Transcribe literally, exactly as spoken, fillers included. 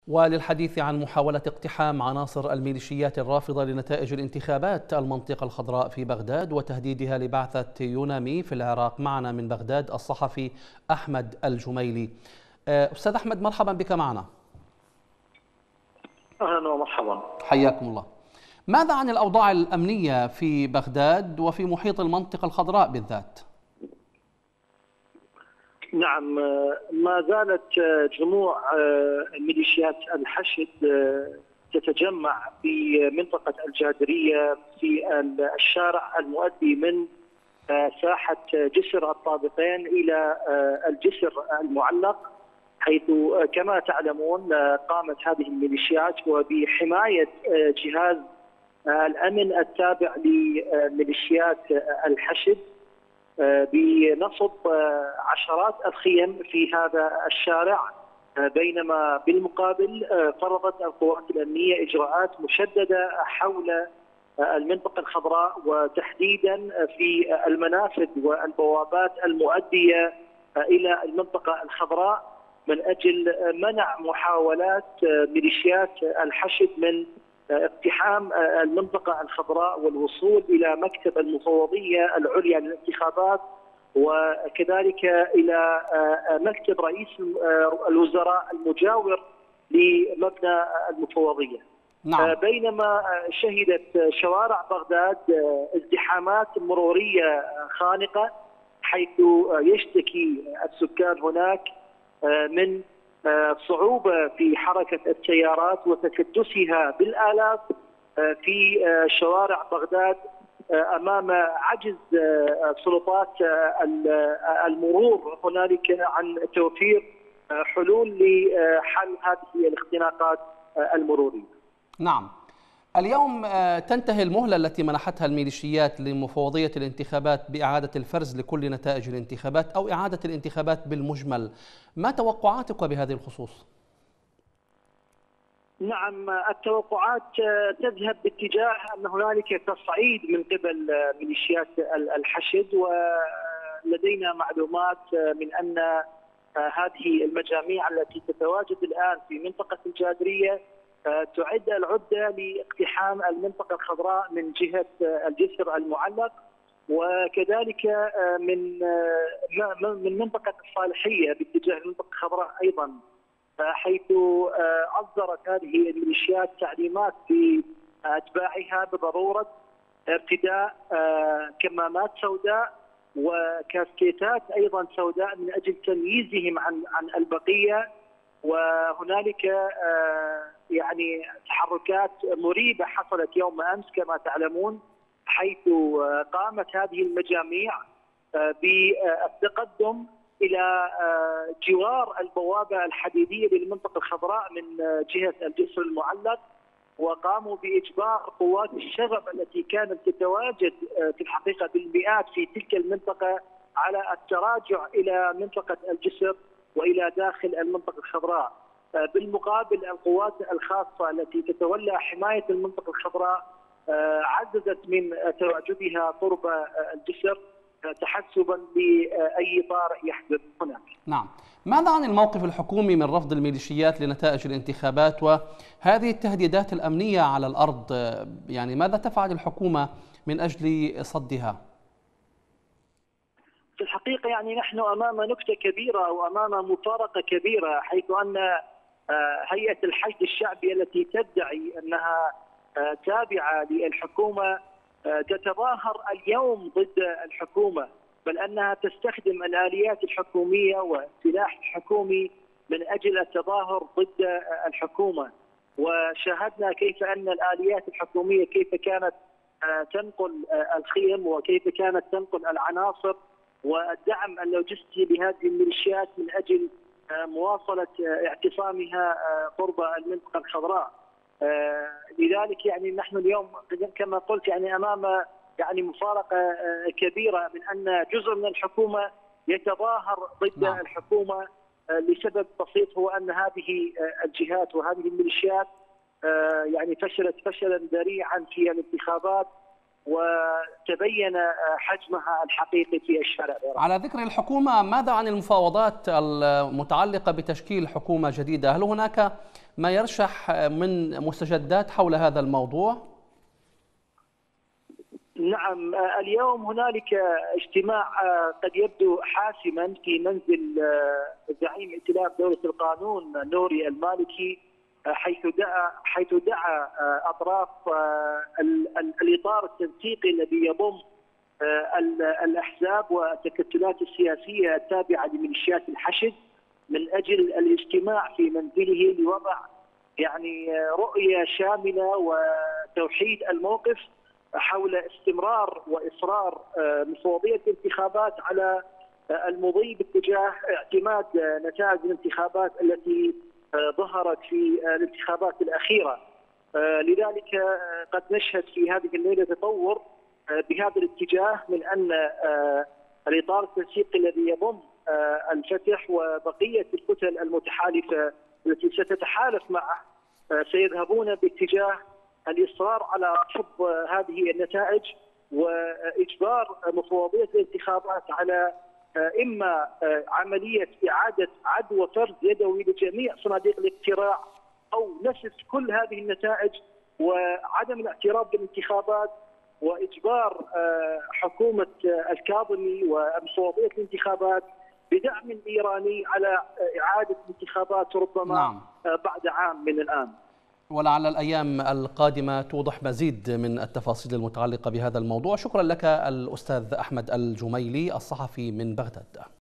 وللحديث عن محاولة اقتحام عناصر الميليشيات الرافضة لنتائج الانتخابات المنطقة الخضراء في بغداد وتهديدها لبعثة يونامي في العراق، معنا من بغداد الصحفي أحمد الجميلي. أستاذ أحمد، مرحبا بك معنا. أهلا ومرحبا. حياكم الله. ماذا عن الأوضاع الأمنية في بغداد وفي محيط المنطقة الخضراء بالذات؟ نعم، ما زالت جموع ميليشيات الحشد تتجمع في منطقة الجادرية في الشارع المؤدي من ساحة جسر الطابقين إلى الجسر المعلق، حيث كما تعلمون قامت هذه الميليشيات وبحماية جهاز الأمن التابع لميليشيات الحشد بنصب عشرات الخيم في هذا الشارع، بينما بالمقابل فرضت القوات الأمنية إجراءات مشددة حول المنطقة الخضراء، وتحديدا في المنافذ والبوابات المؤدية إلى المنطقة الخضراء، من أجل منع محاولات ميليشيات الحشد من اقتحام المنطقة الخضراء والوصول إلى مكتب المفوضية العليا للانتخابات، وكذلك إلى مكتب رئيس الوزراء المجاور لمبنى المفوضية. نعم. بينما شهدت شوارع بغداد ازدحامات مرورية خانقة، حيث يشتكي السكان هناك من صعوبة في حركة السيارات وتكدسها بالآلاف في شوارع بغداد أمام عجز سلطات المرور هنالك عن توفير حلول لحل هذه الاختناقات المرورية. نعم. اليوم تنتهي المهلة التي منحتها الميليشيات لمفوضية الانتخابات بإعادة الفرز لكل نتائج الانتخابات أو إعادة الانتخابات بالمجمل. ما توقعاتك بهذه الخصوص؟ نعم، التوقعات تذهب باتجاه أن هنالك تصعيد من قبل ميليشيات الحشد، ولدينا معلومات من أن هذه المجاميع التي تتواجد الآن في منطقة الجادرية تعد العدة لاقتحام المنطقة الخضراء من جهة الجسر المعلق، وكذلك من من منطقة الصالحية باتجاه المنطقة الخضراء أيضا، حيث أصدرت هذه الميليشيات تعليمات لأتباعها بضرورة ارتداء كمامات سوداء وكاسكيتات أيضا سوداء من أجل تمييزهم عن عن البقية. وهنالك يعني تحركات مريبة حصلت يوم أمس كما تعلمون، حيث قامت هذه المجاميع بالتقدم إلى جوار البوابة الحديدية للمنطقة الخضراء من جهة الجسر المعلق، وقاموا بإجبار قوات الشغب التي كانت تتواجد في الحقيقة بالمئات في تلك المنطقة على التراجع إلى منطقة الجسر وإلى داخل المنطقة الخضراء. بالمقابل القوات الخاصة التي تتولى حماية المنطقة الخضراء عززت من تواجدها قرب الجسر تحسبا لأي طارئ يحدث هناك. نعم. ماذا عن الموقف الحكومي من رفض الميليشيات لنتائج الانتخابات وهذه التهديدات الأمنية على الأرض؟ يعني ماذا تفعل الحكومة من أجل صدها؟ في الحقيقة يعني نحن أمام نكتة كبيرة وأمام مفارقة كبيرة، حيث أن هيئة الحشد الشعبي التي تدعي أنها تابعة للحكومة تتظاهر اليوم ضد الحكومة، بل أنها تستخدم الآليات الحكومية والسلاح الحكومي من أجل التظاهر ضد الحكومة. وشاهدنا كيف أن الآليات الحكومية كيف كانت تنقل الخيم وكيف كانت تنقل العناصر والدعم اللوجستي لهذه الميليشيات من أجل مواصلة اعتصامها قرب المنطقة الخضراء. لذلك يعني نحن اليوم كما قلت يعني أمام يعني مفارقة كبيرة من أن جزء من الحكومة يتظاهر ضد نعم. الحكومة لسبب بسيط، هو أن هذه الجهات وهذه الميليشيات يعني فشلت فشلا ذريعا في الانتخابات، وتبين حجمها الحقيقي في الشارع العراقي. على ذكر الحكومة، ماذا عن المفاوضات المتعلقة بتشكيل حكومة جديدة؟ هل هناك ما يرشح من مستجدات حول هذا الموضوع؟ نعم، اليوم هنالك اجتماع قد يبدو حاسما في منزل زعيم ائتلاف دولة القانون نوري المالكي، حيث دعا حيث دعا اطراف الاطار التنسيقي الذي يضم الاحزاب والتكتلات السياسيه التابعه لميليشيات الحشد من اجل الاجتماع في منزله لوضع يعني رؤيه شامله وتوحيد الموقف حول استمرار واصرار مفوضيه الانتخابات على المضي باتجاه اعتماد نتائج الانتخابات التي ظهرت في الانتخابات الاخيره. لذلك قد نشهد في هذه الليله تطور بهذا الاتجاه من ان الاطار التنسيقي الذي يضم الفتح وبقيه الكتل المتحالفه التي ستتحالف معه سيذهبون باتجاه الاصرار على حفظ هذه النتائج واجبار مفوضيه الانتخابات على اما عمليه اعاده عد وفرز يدوي لجميع صناديق الاقتراع او نسف كل هذه النتائج وعدم الاعتراف بالانتخابات واجبار حكومه الكاظمي ومفوضيه الانتخابات بدعم ايراني على اعاده الانتخابات ربما نعم. بعد عام من الان. ولعل الأيام القادمة توضح مزيد من التفاصيل المتعلقة بهذا الموضوع. شكرا لك الأستاذ أحمد الجميلي الصحفي من بغداد.